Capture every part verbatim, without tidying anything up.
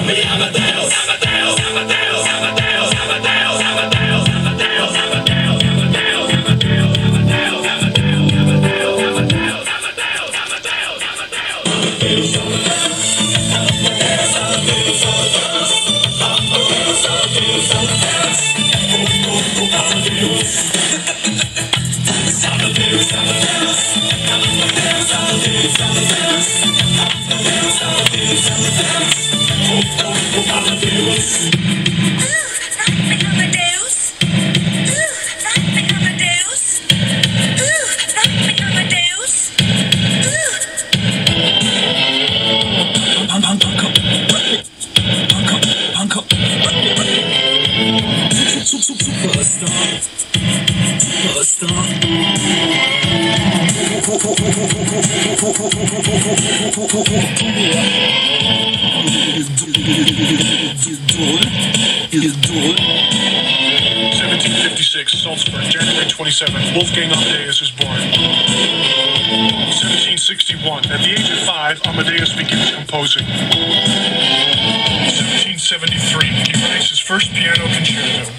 seventeen fifty-six, Salzburg, January twenty-seventh, Wolfgang Amadeus is born. seventeen sixty-one, at the age of five, Amadeus begins composing. seventeen seventy-three, he writes his first piano concerto.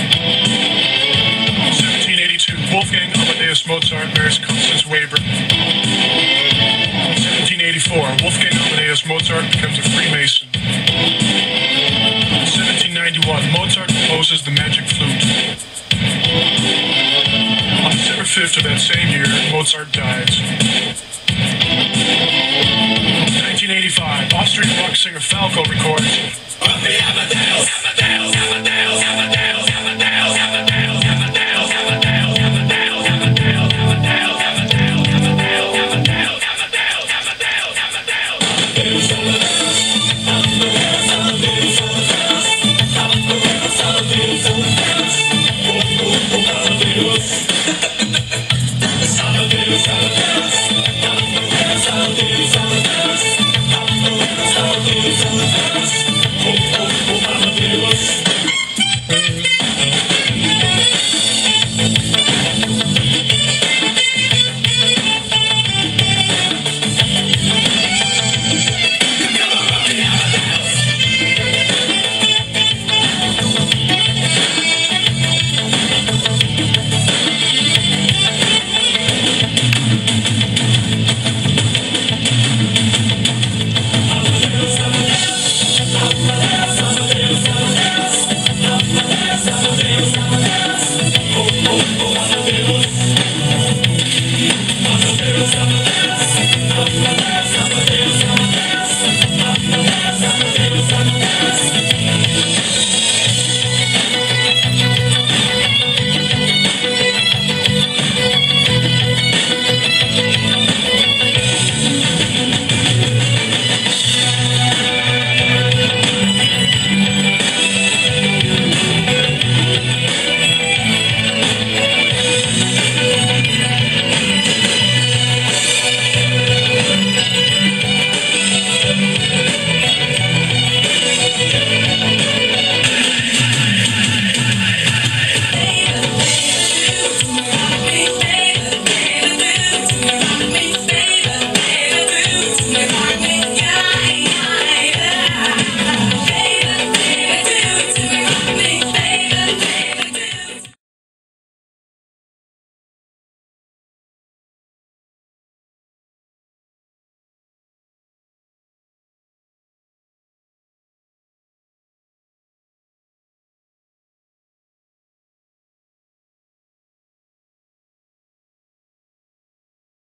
seventeen eighty-two, Wolfgang Amadeus Mozart marries Constance Weber. seventeen eighty-four, Wolfgang Amadeus Mozart becomes a Freemason. seventeen ninety-one, Mozart composes the Magic Flute. On December fifth of that same year, Mozart dies. nineteen eighty-five, Austrian rock singer Falco records Amadeus, Amadeus, Amadeus.